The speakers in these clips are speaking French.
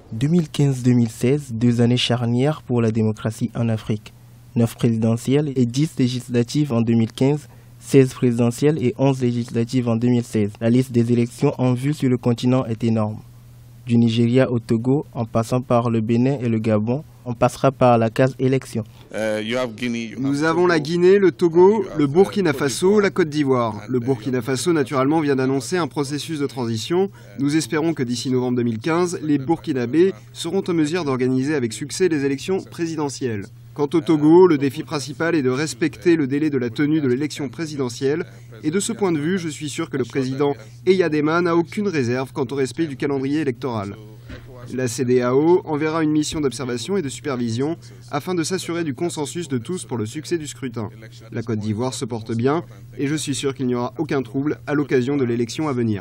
2015-2016, 2 années charnières pour la démocratie en Afrique. 9 présidentielles et 10 législatives en 2015, 16 présidentielles et 11 législatives en 2016. La liste des élections en vue sur le continent est énorme. Du Nigeria au Togo, en passant par le Bénin et le Gabon, on passera par la case élection. Nous avons la Guinée, le Togo, le Burkina Faso, la Côte d'Ivoire. Le Burkina Faso, naturellement, vient d'annoncer un processus de transition. Nous espérons que d'ici novembre 2015, les Burkinabés seront en mesure d'organiser avec succès les élections présidentielles. Quant au Togo, le défi principal est de respecter le délai de la tenue de l'élection présidentielle. Et de ce point de vue, je suis sûr que le président Eyadema n'a aucune réserve quant au respect du calendrier électoral. La CEDEAO enverra une mission d'observation et de supervision afin de s'assurer du consensus de tous pour le succès du scrutin. La Côte d'Ivoire se porte bien et je suis sûr qu'il n'y aura aucun trouble à l'occasion de l'élection à venir.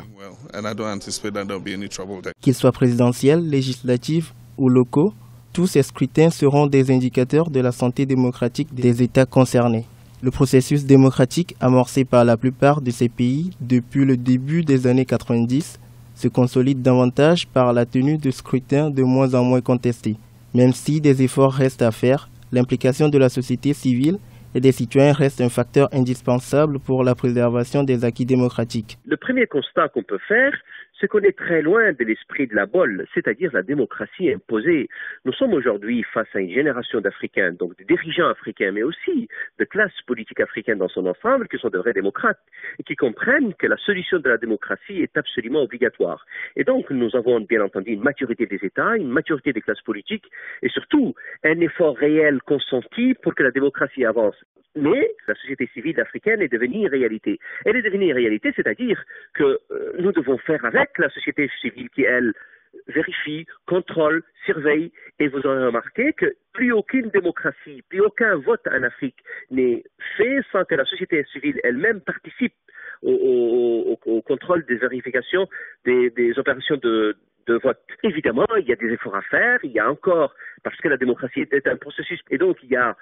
Qu'ils soient présidentiels, législatifs ou locaux, tous ces scrutins seront des indicateurs de la santé démocratique des États concernés. Le processus démocratique amorcé par la plupart de ces pays depuis le début des années 90 se consolide davantage par la tenue de scrutins de moins en moins contestés. Même si des efforts restent à faire, l'implication de la société civile et des citoyens reste un facteur indispensable pour la préservation des acquis démocratiques. Le premier constat qu'on peut faire, c'est qu'on est très loin de l'esprit de la bolle, c'est-à-dire la démocratie imposée. Nous sommes aujourd'hui face à une génération d'Africains, donc de dirigeants africains, mais aussi de classes politiques africaines dans son ensemble, qui sont de vrais démocrates, et qui comprennent que la solution de la démocratie est absolument obligatoire. Et donc, nous avons bien entendu une maturité des États, une maturité des classes politiques, et surtout, un effort réel consenti pour que la démocratie avance. Mais la société civile africaine est devenue une réalité. Elle est devenue une réalité, c'est-à-dire que nous devons faire avec la société civile qui, elle, vérifie, contrôle, surveille. Et vous aurez remarqué que plus aucune démocratie, plus aucun vote en Afrique n'est fait sans que la société civile elle-même participe au contrôle des vérifications des opérations de vote. Évidemment, il y a des efforts à faire, il y a encore, parce que la démocratie est un processus, et donc il y a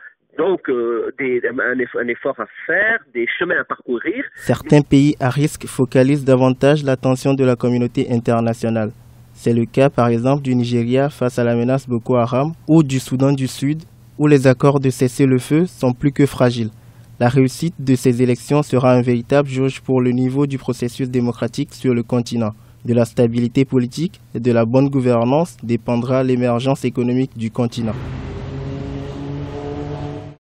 un effort à faire, des chemins à parcourir. Certains pays à risque focalisent davantage l'attention de la communauté internationale. C'est le cas par exemple du Nigeria face à la menace Boko Haram ou du Soudan du Sud, où les accords de cessez-le-feu sont plus que fragiles. La réussite de ces élections sera un véritable jauge pour le niveau du processus démocratique sur le continent. De la stabilité politique et de la bonne gouvernance dépendra l'émergence économique du continent.